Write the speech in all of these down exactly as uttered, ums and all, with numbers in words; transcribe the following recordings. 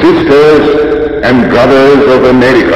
sisters and brothers of America.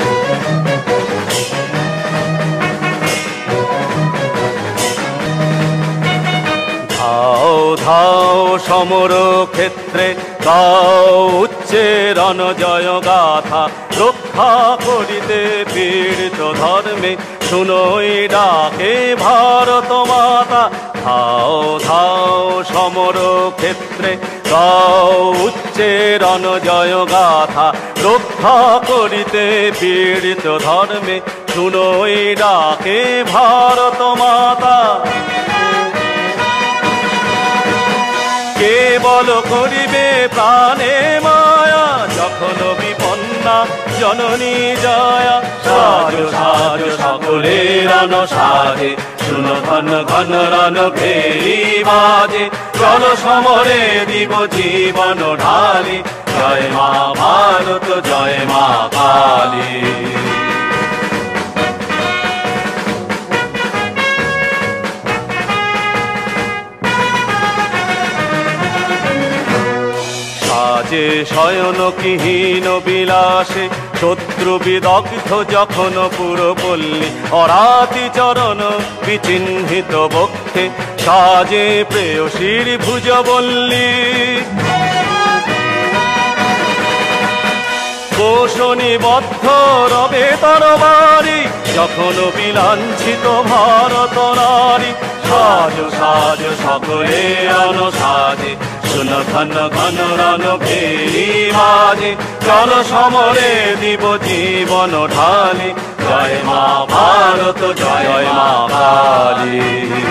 ধাও ধাও সমর ক্ষেত্রে গাও উচ্চে রণজয় গাথা, রক্ষা করিতে পীড়িত ধর্মে শুনোই ডাকে ভারত মাতা। ধাও ধাও সমর ক্ষেত্রে গাও উচ্চে রণজয় গাথা, রক্ষা করিতে পীড়িত ধর্মে শুনোই ডাকে ভারত মাতা। কেবল করিবে প্রাণে মায়া, যখন বিপন্না জননী জয়া। সাজ সাজ সকলে রণ সাজে, শুনো ঘন ঘন রণ ফেরি বাজে। চল সমরে দিব জীবন ঢালি, জয় মা ভারত জয় মা কালী। সাজে শয়ন কিহীন বিলাসে, শত্রু বিদগ্ধ যখন পুরপল্লী। অরাতি চরণ বিচিহ্নিত বক্ষে, সাজে প্রেয়সীর ভুজবল্লী। কোশনিবদ্ধ রবে তরবারি, যখন বিলাঞ্ছিত ভারত নারী। সাজ সাজ সকলে রণ সাজে, শুনো ঘন ঘন রণ ফেরি বাজে। চল সমরে দিব জীবন ঢালি, জয় মা ভারত জয় মা কালী।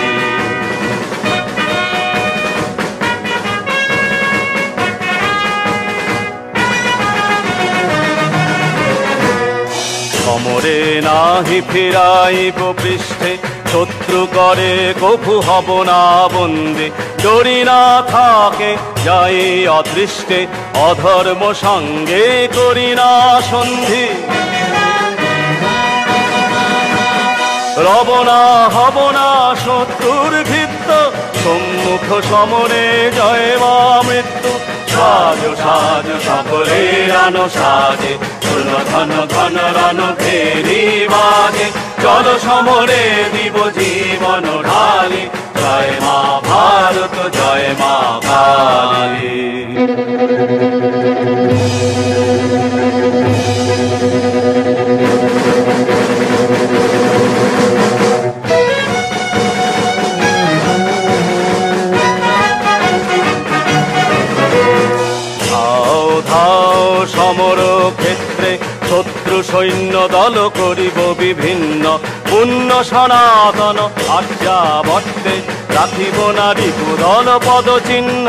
সমরে নাহি ফিরাইব পৃষ্ঠে, শত্রু করে কভু হব না বন্দে। ডরি না থাকে যাই অদৃষ্টে, অধর্ম সঙ্গে করি না সন্ধি। রব না হব না শত্রুর ভিত্ত, সম্মুখ সমরে জয় মা মৃত্যু। সাজ সাজ সকলে রণ সাজে, শুনো ঘন ঘন রণ ফেরি বাজে। চল সমরে দিব জীবন ঢালি, জয় মা ভারত জয় মা কালী। সমর ক্ষেত্রে শত্রু সৈন্য দল করিব বিভিন্ন, পুণ্য সনাতন আজ্ঞাবর্তে রাখিব নারী কুদল পদচিহ্ন।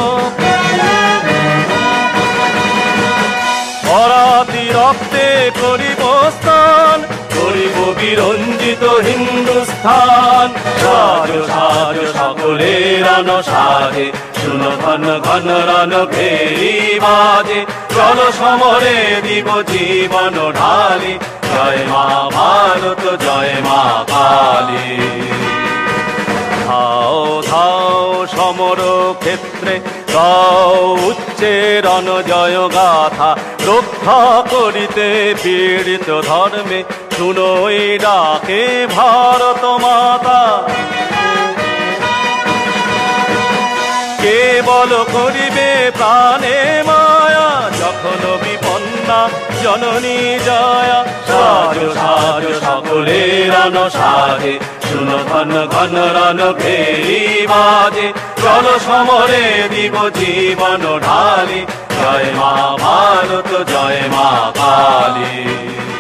অরাতি রক্তে করিব স্থান, করিব বিরঞ্জিত হিন্দুস্থান। সাজ সাজ সকলে রণ সাজে, শুনো ঘন ঘন রণ ফেরি বাজে। চল সমরে দিব জীবন ঢালি, জয় মা ভারত জয় মা কালী। ধাও ধাও সমর ক্ষেত্রে গাও উচ্চে রণজয় গাথা, রক্ষা করিতে পীড়িত ধর্মে শুনোই ডাকে ভারত মাতা। কেবল করিবে প্রাণে মায়া, যখন বিপন্না জননী জয়া। সাজ সাজ সকলে রণ সাজে, শুনো ঘন ঘন রণ ফেরি বাজে। চল সমরে দিব জীবন ঢালি, জয় মা ভারত জয় মা কালী।